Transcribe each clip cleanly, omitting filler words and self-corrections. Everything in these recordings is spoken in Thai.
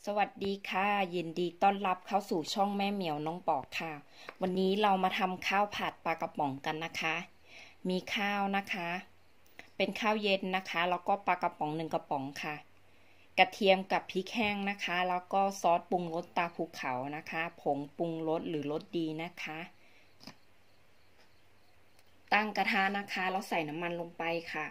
สวัสดีค่ะยินดีต้อนรับเข้าสู่ช่องแม่เหมียวน้องปอกค่ะวันนี้เรามาทำข้าวผัดปลากระป๋องกันนะคะมีข้าวนะคะเป็นข้าวเย็นนะคะแล้วก็ปลากระป๋อง1 กระป๋องค่ะกระเทียมกับพริกแห้งนะคะแล้วก็ซอสปรุงรสตาภูเขานะคะผงปรุงรสหรือรสดีนะคะตั้งกระทะนะคะแล้วใส่น้ำมันลงไปค่ะ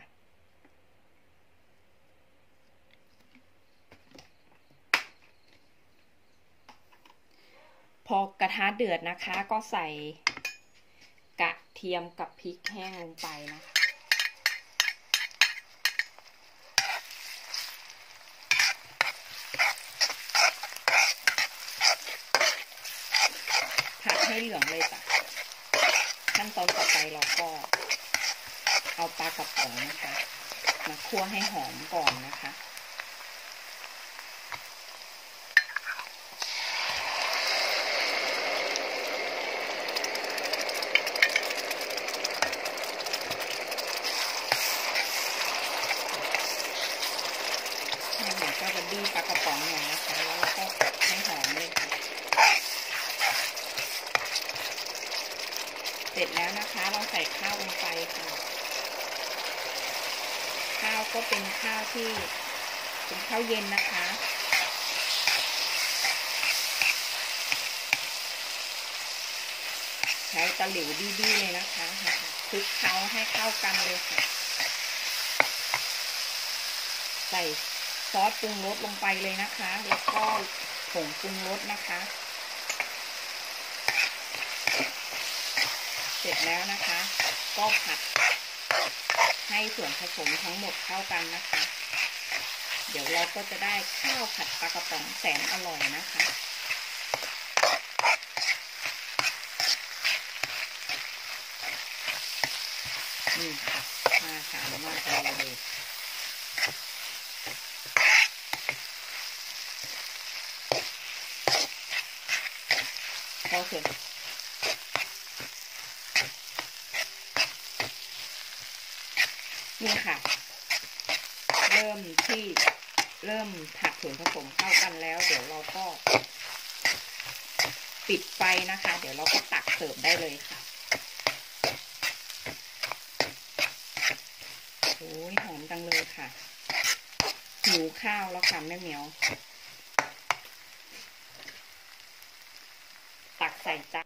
พอกระทะเดือดนะคะก็ใส่กระเทียมกับพริกแห้งลงไปนะคะผัดให้เหลืองเลยจ้ะขั้นตอนต่อไปเราก็เอาปลากระป๋องนะคะมาคั่วให้หอมก่อนนะคะให้เหมือนกับบัดดี้ปลากระป๋องหน่อยนะคะแล้วก็ให้หอมเลยค่ะเสร็จแล้วนะคะเราใส่ข้าวลงไปค่ะข้าวก็เป็นข้าวที่เป็นข้าวเย็นนะคะใช้ตะหลิวบี้ๆเลยนะคะคลุกเคล้าให้เข้ากันเลยค่ะใส่ซอสปรุงรสลงไปเลยนะคะแล้วก็ผงปรุงรสนะคะเสร็จแล้วนะคะก็ผัดให้ส่วนผสมทั้งหมดเข้ากันนะคะเดี๋ยวเราก็จะได้ข้าวผัดปลากระป๋องแสนอร่อยนะคะนี่ค่ะมาค่ะมาเลยพอเสร็จนี่ค่ะเริ่มผัดส่วนผสมเข้ากันแล้วเดี๋ยวเราก็ปิดไฟนะคะเดี๋ยวเราก็ตักเสิร์ฟได้เลยค่ะโอ้ยหอมจังเลยค่ะหิวข้าวแล้วค่ะแม่เหมียวตักใส่จาน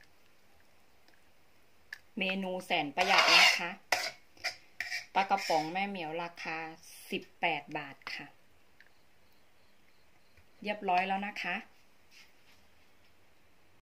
เมนูแสนประหยัดนะคะปลากระป๋องแม่เหมียวราคา18 บาทค่ะเรียบร้อยแล้วนะคะ